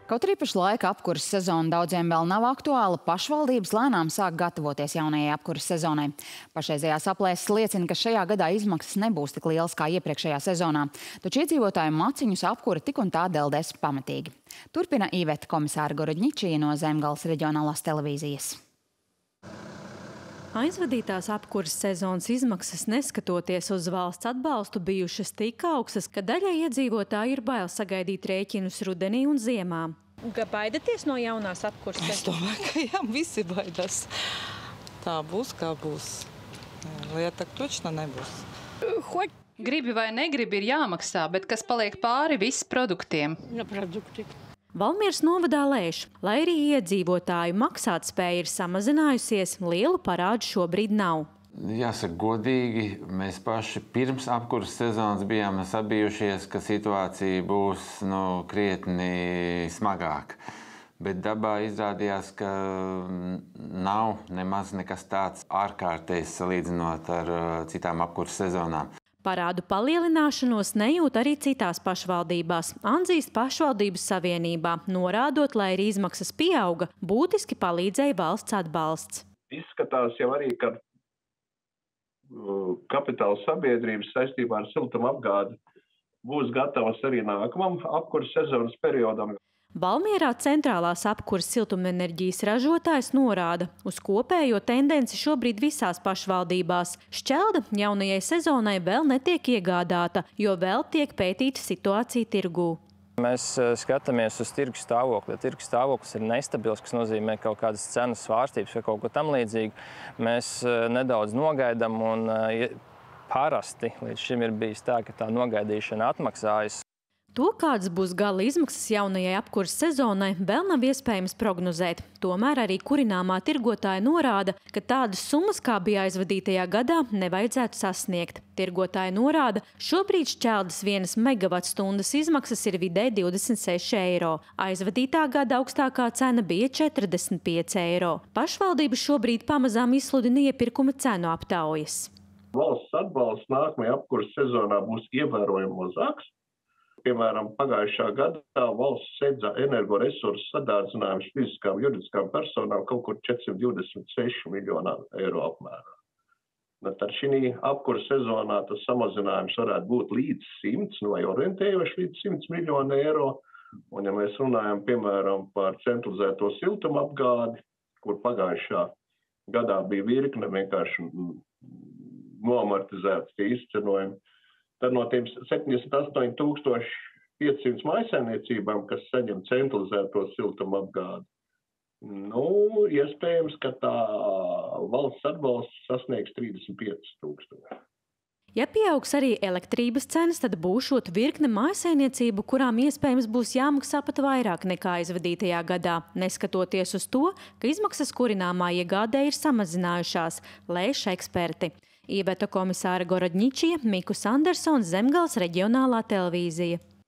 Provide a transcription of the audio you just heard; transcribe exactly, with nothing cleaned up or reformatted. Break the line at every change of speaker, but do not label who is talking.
Kaut arī pašlaik apkuras sezona daudziem vēl nav aktuāla, pašvaldības lēnām sāk gatavoties jaunajai apkuras sezonai. Pašreizējās aplēses liecina, ka šajā gadā izmaksas nebūs tik lielas kā iepriekšējā sezonā, taču iedzīvotāju maciņus apkura tik un tā deldēs pamatīgi. Turpina Iveta komisāra Gorodņičija no Zemgales reģionālās televīzijas.
Aizvadītās apkuras sezonas izmaksas, neskatoties uz valsts atbalstu, bijušas tik augstas, ka daļai iedzīvotāji ir bail sagaidīt rēķinus rudenī un ziemā. Baidaties no jaunās apkuras sezonas?
Es domāju, ka jā, visi baidās. Tā būs, kā būs. Lieta točna nebūs.
Gribi vai negribi ir jāmaksā, bet kas paliek pāri viss produktiem?
No produkti.
Valmieras novadā lēš, lai arī iedzīvotāju maksātspēja ir samazinājusies, lielu parādu šobrīd nav.
Jāsaka godīgi, mēs paši pirms apkuras sezonas bijām sabijušies, ka situācija būs nu, krietni smagāka. Bet dabā izrādījās, ka nav nemaz nekas tāds ārkārtējs salīdzinot ar citām apkuras sezonām.
Parādu palielināšanos nejūt arī citās pašvaldībās. Andzīst pašvaldības savienībā, norādot, lai arī izmaksas pieauga, būtiski palīdzēja valsts atbalsts.
Izskatās jau arī, ka kapitāla sabiedrības saistībā ar siltumapgādi būs gatavas arī nākamam apkuras sezonas periodam.
Valmierā centrālās apkuras siltumenerģijas ražotājs norāda uz kopējo tendenci šobrīd visās pašvaldībās. Šķelda jaunajai sezonai vēl netiek iegādāta, jo vēl tiek pētīta situācija tirgū.
Mēs skatāmies uz tirgus stāvokli. Ja tirgus stāvoklis ir nestabils, kas nozīmē kaut kādas cenas svārstības vai kaut ko tam līdzīgu, mēs nedaudz nogaidam un parasti līdz šim ir bijis tā, ka tā nogaidīšana atmaksājas.
To, kādas būs gala izmaksas jaunajai apkuras sezonai, vēl nav iespējams prognozēt. Tomēr arī kurināmā tirgotāja norāda, ka tādas summas, kā bija aizvadītajā gadā, nevajadzētu sasniegt. Tirgotāja norāda, šobrīd šķeldas vienas megavatstundas izmaksas ir vidēji divdesmit seši eiro. Aizvadītā gada augstākā cena bija četrdesmit pieci eiro. Pašvaldības šobrīd pamazām izsludina iepirkuma cenu aptaujas.
Valsts atbalsts nākamajā apkuras sezonā būs ievērojami mazāks. Piemēram, pagājušā gadā valsts sedza energoresursu sadārdzinājumus fiziskām un juridiskām personām kaut kur četrsimt divdesmit seši miljonu eiro apmērā. Tad šī apkuras sezonā tas samazinājums varētu būt līdz simts, vai orientējoši līdz simts miljonu eiro. Un ja mēs runājam, piemēram, par centralizēto siltumapgādi, kur pagājušā gadā bija virkne vienkārši noamortizētas izcenojumi, tad no tiem septiņdesmit astoņi tūkstoši piecsimt mājsaimniecībām, kas saņem centralizēto siltumapgādi, nu, iespējams, ka tā valsts atbalsts sasniegs trīsdesmit pieci tūkstoši.
Ja pieaugs arī elektrības cenas, tad būšot virkne mājsaimniecību, kurām iespējams būs jāmaksā pat vairāk nekā aizvadītajā gadā, neskatoties uz to, ka izmaksas kurināmā iegādē ir samazinājušās, lēš eksperti. Iveta komisāra Gorodņičija, Mikus Andersons, Zemgales reģionālā televīzija.